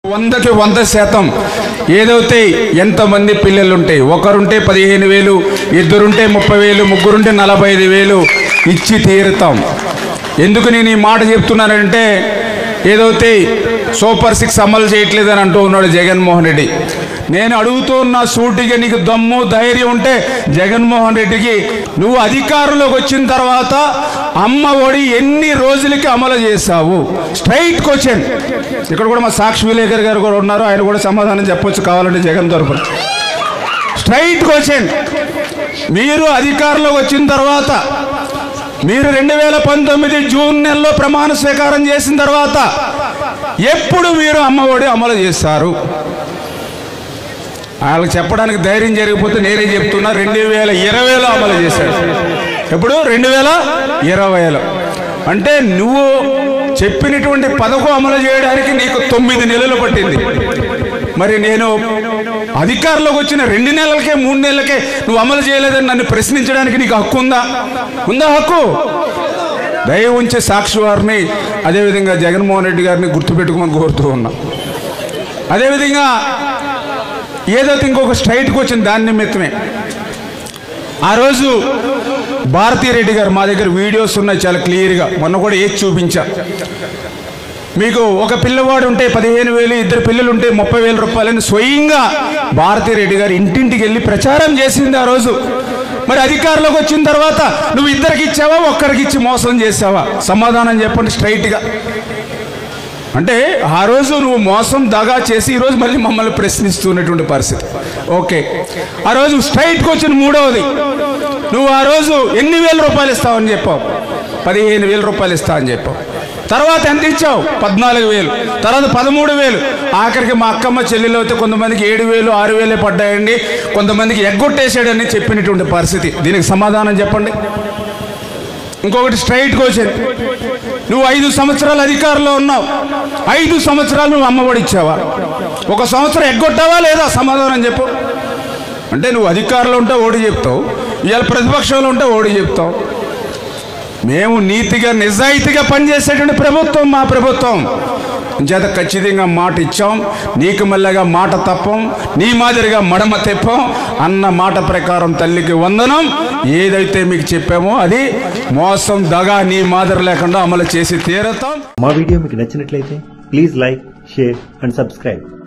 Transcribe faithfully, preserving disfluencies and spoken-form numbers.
వందకి వంద శాతం ఏదైతే ఎంతమంది పిల్లలుంటే ఒకరుంటే పదిహేను వేలు, ఇద్దరుంటే ముప్పై వేలు, ముగ్గురుంటే నలభై ఐదు వేలు ఇచ్చి తీరుతాం. ఎందుకు నేను ఈ మాట చెప్తున్నానంటే, ఏదైతే సూపర్ సిక్స్ అమలు చేయట్లేదని అంటూ ఉన్నాడు జగన్మోహన్ రెడ్డి. నేను అడుగుతున్న సూటిగా, నీకు దమ్ము ధైర్యం ఉంటే జగన్మోహన్ రెడ్డికి, నువ్వు అధికారంలోకి వచ్చిన తర్వాత అమ్మ ఒడి ఎన్ని రోజులకి అమలు చేశావు? Straight question. ఇక్కడ కూడా మా సాక్షి విలేకర్ గారు కూడా ఉన్నారు, ఆయన కూడా సమాధానం చెప్పొచ్చు కావాలంటే జగన్ తరపున. Straight question. మీరు అధికారంలోకి వచ్చిన తర్వాత, మీరు రెండు వేల పంతొమ్మిది జూన్ నెలలో ప్రమాణ స్వీకారం చేసిన తర్వాత ఎప్పుడు మీరు అమ్మ ఒడి అమలు చేశారు? వాళ్ళకి చెప్పడానికి ధైర్యం జరిగిపోతే నేనే చెప్తున్నా, రెండు వేల ఇరవైలో అమలు చేశాడు. ఎప్పుడు? రెండు వేల ఇరవైలో. అంటే నువ్వు చెప్పినటువంటి పథకం అమలు చేయడానికి నీకు తొమ్మిది నెలలు పట్టింది. మరి నేను అధికారంలోకి వచ్చిన రెండు నెలలకే మూడు నెలలకే నువ్వు అమలు చేయలేదని నన్ను ప్రశ్నించడానికి నీకు హక్కు ఉందా? ఉందా హక్కు? దయ ఉంచే సాక్షి వారిని, అదేవిధంగా జగన్మోహన్ రెడ్డి గారిని గుర్తుపెట్టుకోమని కోరుతూ ఉన్నా. అదేవిధంగా ఏదైతే ఇంకొక స్ట్రైట్కి వచ్చింది దాని నిమిత్తమే, ఆ రోజు భారతీరెడ్డి గారు, మా దగ్గర వీడియోస్ ఉన్నాయి చాలా క్లియర్గా, మొన్న కూడా ఏది చూపించా మీకు. ఒక పిల్లవాడు ఉంటే పదిహేను వేలు, ఇద్దరు పిల్లలు ఉంటే ముప్పై వేల రూపాయలని స్వయంగా భారతీరెడ్డి గారు ఇంటింటికి వెళ్ళి ప్రచారం చేసింది ఆ రోజు. మరి అధికారంలోకి వచ్చిన తర్వాత నువ్వు ఇద్దరికి ఇచ్చావా, ఒక్కరికి ఇచ్చి మోసం చేసావా? సమాధానం చెప్పండి స్ట్రైట్గా. అంటే ఆ రోజు నువ్వు మోసం దగా చేసి ఈరోజు మళ్ళీ మమ్మల్ని ప్రశ్నిస్తున్నటువంటి పరిస్థితి. ఓకే, ఆ రోజు స్ట్రైట్కి వచ్చిన మూడవది, నువ్వు ఆ రోజు ఎన్ని వేల రూపాయలు ఇస్తావని చెప్పావు? పదిహేను వేల రూపాయలు ఇస్తావని చెప్పావు. తర్వాత ఎంత ఇచ్చావు? పద్నాలుగు వేలు. తర్వాత పదమూడు వేలు. ఆఖరికి మా అక్కమ్మ చెల్లెలు అయితే కొంతమందికి ఏడు వేలు ఆరు వేలే పడ్డాయండి, కొంతమందికి ఎగ్గొట్టేసాడని చెప్పినటువంటి పరిస్థితి. దీనికి సమాధానం చెప్పండి. ఇంకొకటి స్ట్రైట్ క్వశ్చన్. నువ్వు ఐదు సంవత్సరాలు అధికారంలో ఉన్నావు, ఐదు సంవత్సరాలు నువ్వు అమ్మఒడి ఇచ్చావా? ఒక సంవత్సరం ఎగ్గొట్టావా లేదా? సమాధానం చెప్పు. అంటే నువ్వు అధికారంలో ఉంటే ఓడి చెప్తావు, ఇవాళ ప్రతిపక్షంలో ఉంటే ఓడి చెప్తావు. మేము నీతిగా నిజాయితీగా పనిచేసేటువంటి ప్రభుత్వం మా ప్రభుత్వం. చేత ఖచ్చితంగా మాట ఇచ్చాం, నీకు మళ్ళగా మాట తప్పం, నీ మాదిరిగా మడమ తెప్పం అన్న మాట ప్రకారం తల్లికి వందనం. ఏదైతే మీకు చెప్పామో అది మోసం దగా నీ మాదిరి లేకుండా అమలు చేసి తీరుతాం. మా వీడియో మీకు నచ్చినట్లయితే please like, share and subscribe.